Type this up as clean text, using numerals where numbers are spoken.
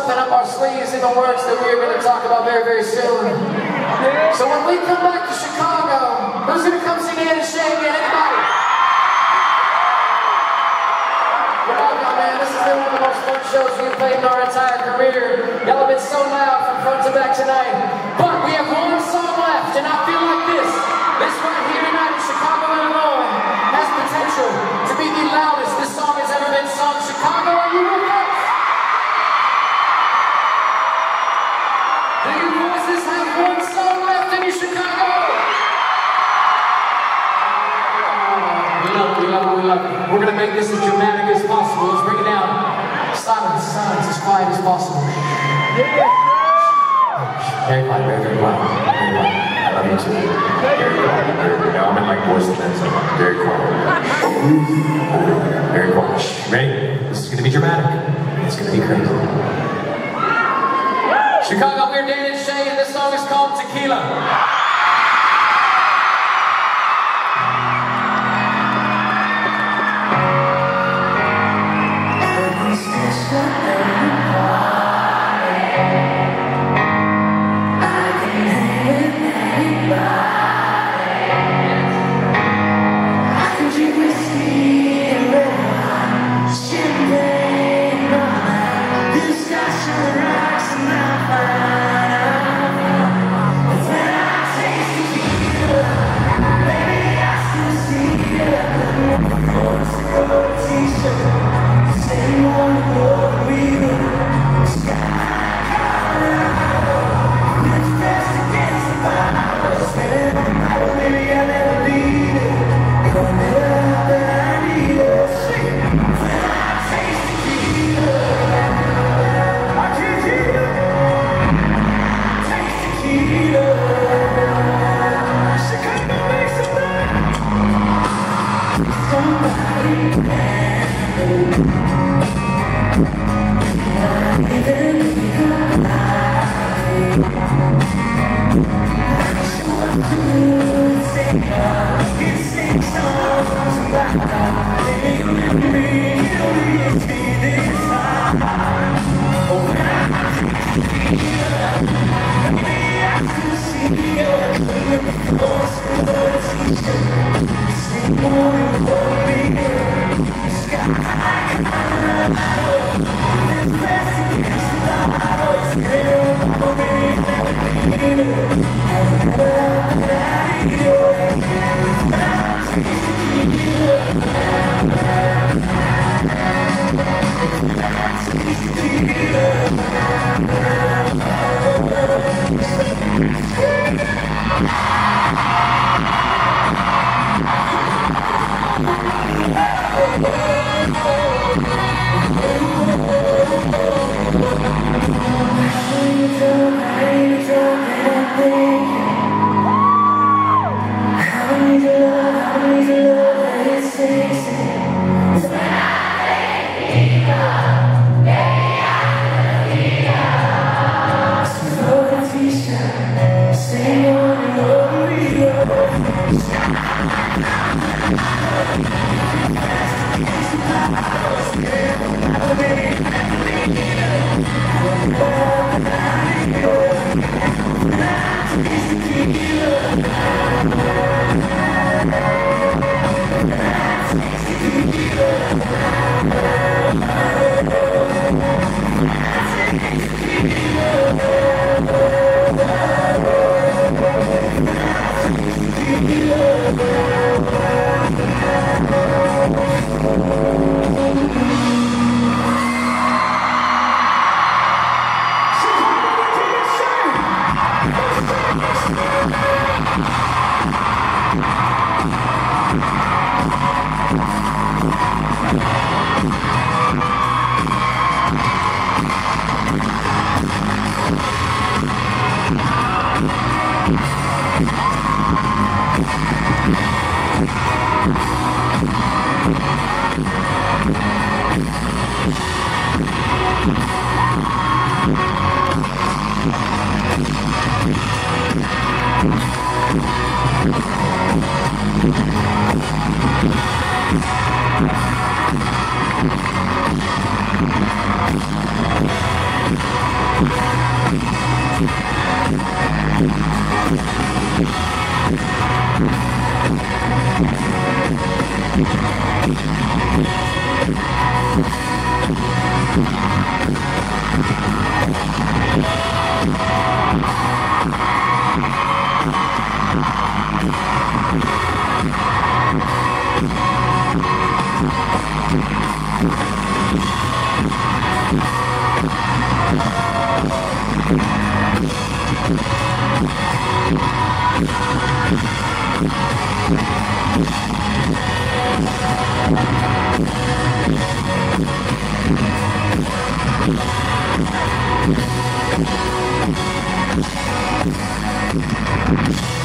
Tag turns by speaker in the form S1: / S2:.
S1: something up our sleeves in the works that we're going to talk about very, very soon. So when we come back to Chicago, who's going to come sing in and Shay again? Anybody? Welcome, man. This has been one of the most fun shows we've played in our entire career. Y'all have been so loud from front to back tonight. But we have one song left, and I feel like this right here tonight in Chicago, Illinois, has potential to be the loudest this song has ever been sung. Chicago, are you with us? Do you voices have one song left in Chicago? We love it, we love it, we love it. We're going to make this as dramatic as possible. Let's bring it down. Silence, silence, as quiet as possible. Very quiet, very, very quiet. Very quiet. I love you too. Very quiet. Now I'm in like voice and then so very quiet. Very quiet. Ready? This is going to be dramatic. It's going to be crazy. Chicago, we're Dan and Shay, and this song is called Tequila.
S2: Thank you.